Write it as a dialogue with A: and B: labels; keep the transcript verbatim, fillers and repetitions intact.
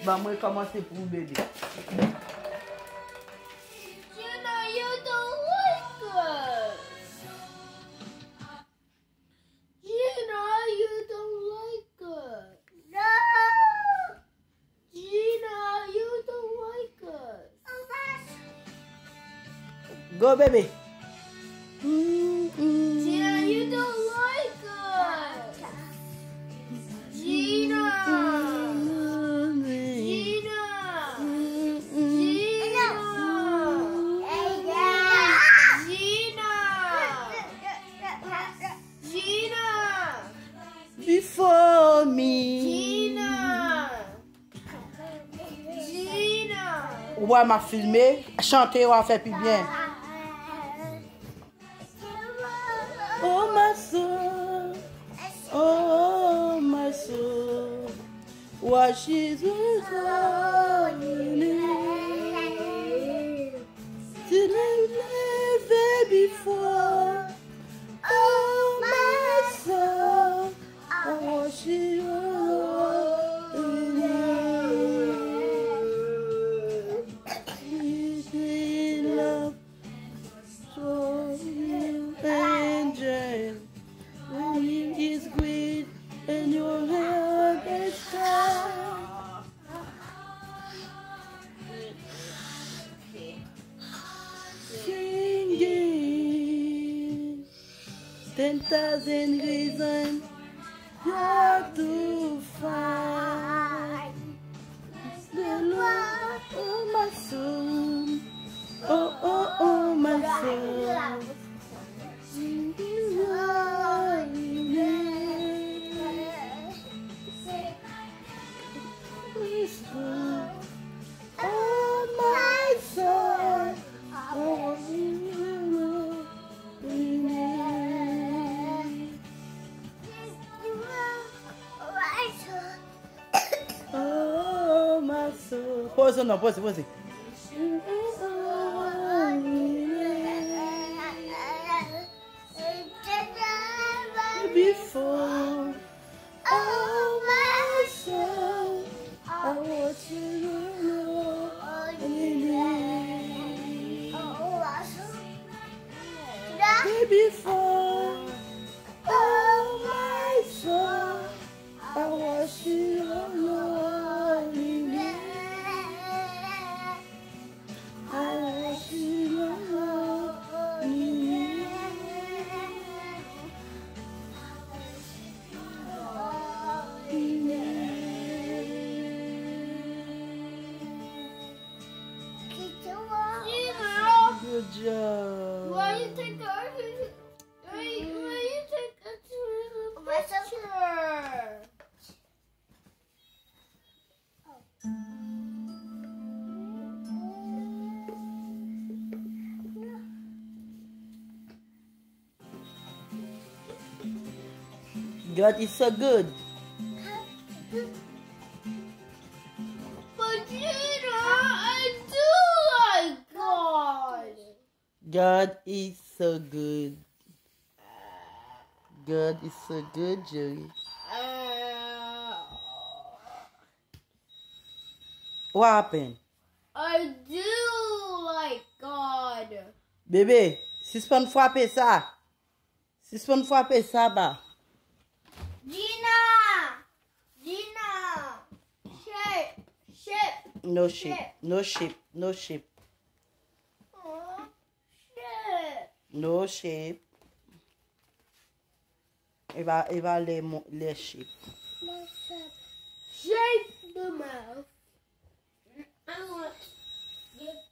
A: Bah, moi, commencer pour bébé.
B: Gina, you don't like us. Gina, you don't like us. No. Gina, you don't like us.
A: Go, baby.
B: Gina, you don't like us. Gina. Gina. Gina. Gina. Gina.
A: Before me.
B: Gina. Gina.
A: Ouais, m'a filmé. Chanter, on va faire plus bien. Oh, my soul. Oh, my soul. What she's on Did I never before? Oh, my soul. Oh, she love, so you angel. When it is great and your heart is high. Singing ten thousand reasons not to find the love of my soul. Oh, oh, oh, my soul. Oh, my soul. Oh, my soul. Pause it now, pause it, pause it. Before, oh, my soul, I want you to know. Before, oh, my soul, I want you to know. I want you to know. Good job.
B: Why you take the why, why you take a picture?
A: God is so good.
B: But Gina, I do like God.
A: God is so good. God is so good, Joey.
B: Uh,
A: What happened?
B: I do like God.
A: Bébé, si c'est pas une frapper ça. Si c'est pas une frapper ça, bah.
B: Gina! Gina! Ship! Ship!
A: No ship, no ship, no ship,
B: Oh, ship!
A: no ship. Il va, il va les, mo- les ship.
B: Shape the mouth. I want